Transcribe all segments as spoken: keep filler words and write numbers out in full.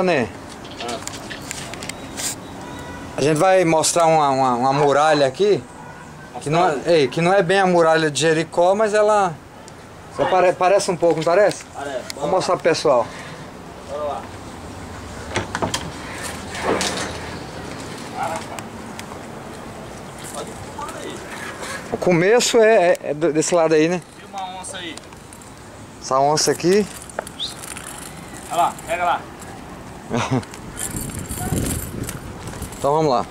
Né? Ah. A gente vai mostrar uma, uma, uma muralha aqui. Que não, é, ei, que não é bem a muralha de Jericó, mas ela só pare, parece um pouco, não parece? Parece. Vou mostrar pro pessoal. Bora lá. O começo é, é, é desse lado aí, né? E uma onça aí. Essa onça aqui. Olha lá, pega lá. Então vamos lá.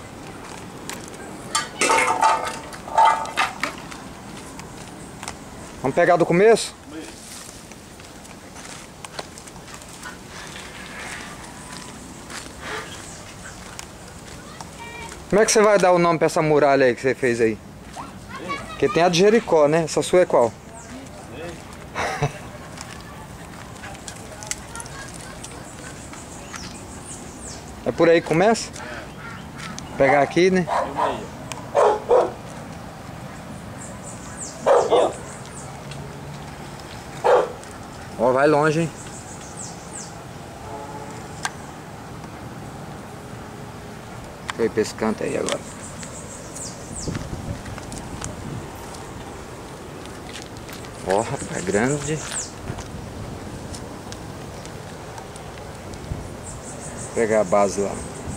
Vamos pegar do começo? Como é que você vai dar o nome pra essa muralha aí que você fez aí? Porque tem a de Jericó, né? Essa sua é qual? É por aí que começa? Vou pegar aqui, né? Ó, vai longe, hein? Foi pra esse canto aí agora. Ó, rapaz, grande. Vou pegar a base lá.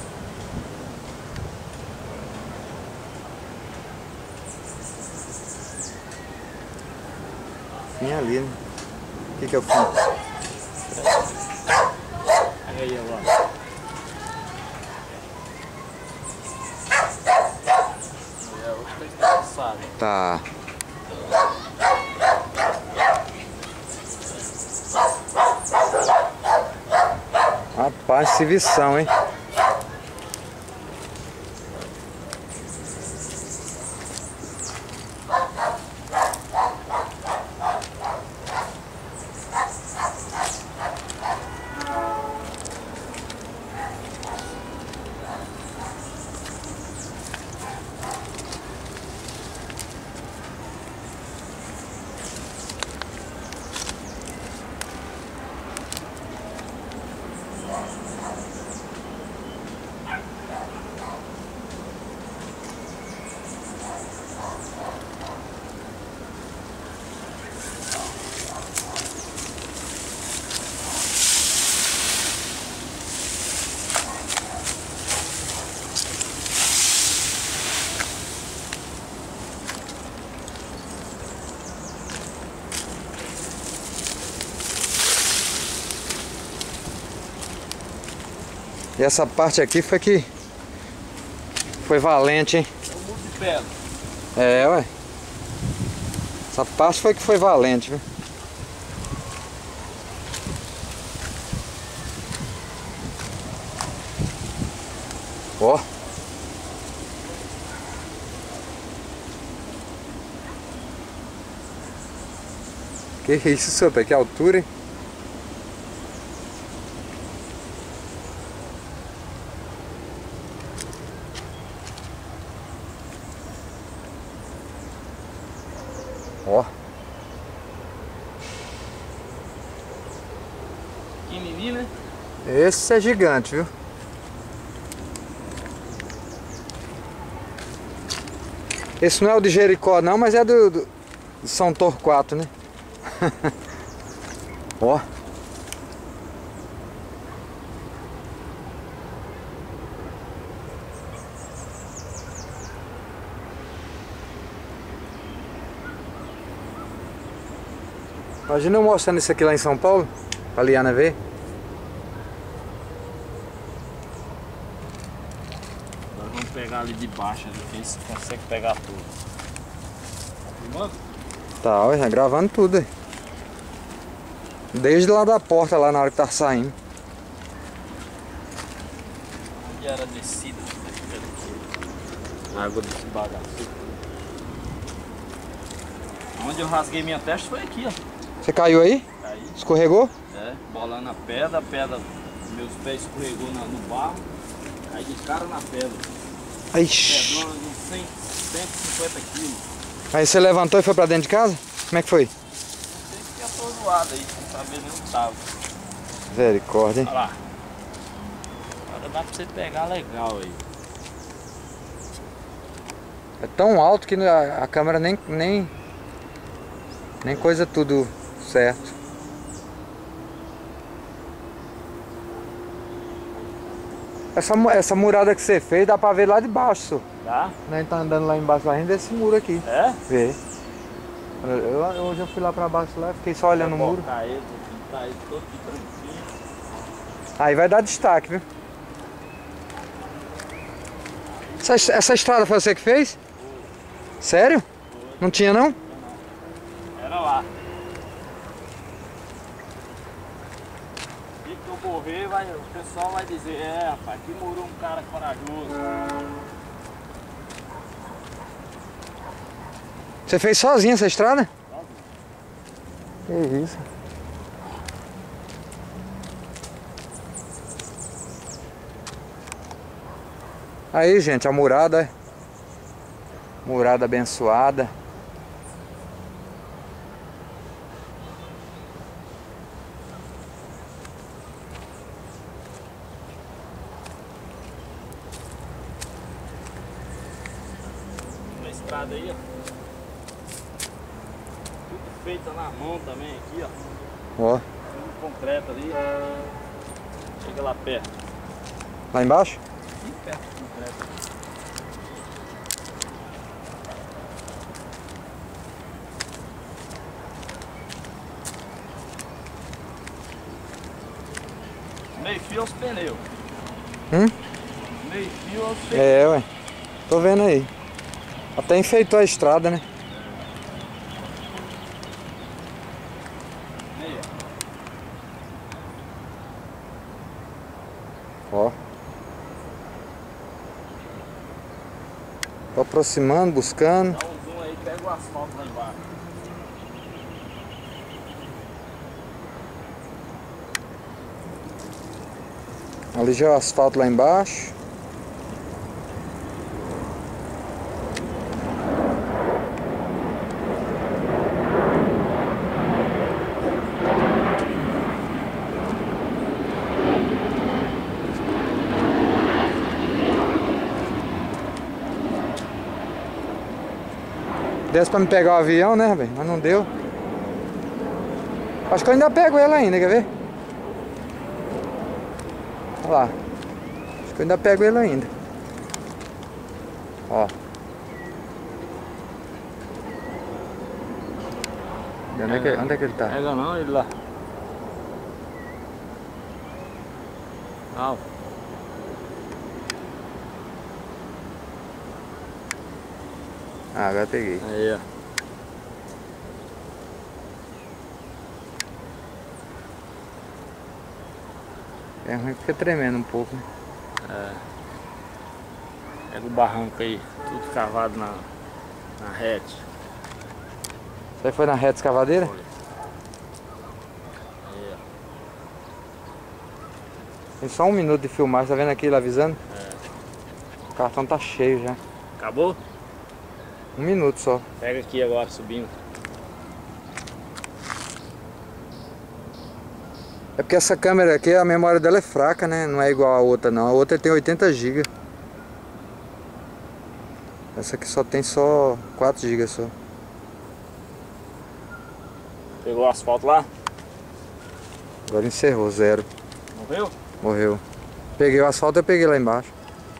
Fim ali, né? O que que é o fim? Aí, ó. Tá. Rapaz, civição, hein? E essa parte aqui foi que foi valente, hein? É um muro de pedra. É, ué. Essa parte foi que foi valente, viu? Ó. Que isso, senhor? Que altura, hein? Ó. Pequenininho, né? Esse é gigante, viu? Esse não é o de Jericó não, mas é do, do São Torquato, né? Ó. Imagina eu mostrando isso aqui lá em São Paulo, pra Liana ver. Nós vamos pegar ali de baixo, que eles conseguem pegar tudo. Tá filmando? Tá, olha, gravando tudo aí. Desde lá da porta, lá na hora que tá saindo. Onde era descida? A água desse bagaço. Onde eu rasguei minha testa foi aqui, ó. Você caiu aí? Caí. Escorregou? É, bolando a pedra, a pedra, meus pés escorregou na, no barro, caí de cara na pedra. Ixi. Pedrona de cem, cento e cinquenta quilos. Aí você levantou e foi pra dentro de casa? Como é que foi? Sei que atordoado aí, sem saber nem onde tava. Misericórdia, hein? Olha lá. dá pra você pegar legal aí. É tão alto que a, a câmera nem, nem, nem coisa tudo certo. Essa, essa murada que você fez dá pra ver lá de baixo, senhor. Tá? A gente tá andando lá embaixo, a gente vê esse muro aqui. É? Vê. Eu, eu, hoje eu fui lá pra baixo lá, fiquei só olhando o muro. Tá ele, tá ele todo de branquinho. Aí vai dar destaque, viu? Essa, essa estrada foi você que fez? Sério? Não tinha não? Era lá. E que eu morrer, vai, o pessoal vai dizer, é rapaz, aqui morou um cara corajoso. Você fez sozinho essa estrada? Que isso? Aí, gente, a murada, é? Murada abençoada. Uma estrada aí, ó. Tudo feita na mão também aqui, ó. Ó. Tudo concreto ali. Chega lá perto. Lá embaixo? Aqui perto do concreto. Meio fio aos pneus. Hum? Meio fio aos pneus. É, ué. Tô vendo aí. Até enfeitou a estrada, né? Meia. Ó. Tô aproximando, buscando. Dá um zoom aí, pega o asfalto lá embaixo. Ali já é o asfalto lá embaixo. Desce pra me pegar o avião, né, velho? Mas não deu. Acho que eu ainda pego ele ainda, quer ver? Olha lá. Acho que eu ainda pego ele ainda. Ó. Onde é que, onde é que ele tá? Pega não, ele lá. Não. Ah, agora peguei. Aí, ó. É ruim que fica tremendo um pouco, né? É. Pega o barranco aí, tudo cavado na, na rede. Isso aí foi na reta escavadeira? Foi. Aí, ó. Tem só um minuto de filmagem, tá vendo aqui ele avisando? É. O cartão tá cheio já. Acabou? Um minuto só. Pega aqui agora, subindo. É porque essa câmera aqui, a memória dela é fraca, né? Não é igual a outra não. A outra tem oitenta gigas. Essa aqui só tem só quatro gigas só. Pegou o asfalto lá? Agora encerrou, zero. Morreu? Morreu. Peguei o asfalto e eu peguei lá embaixo.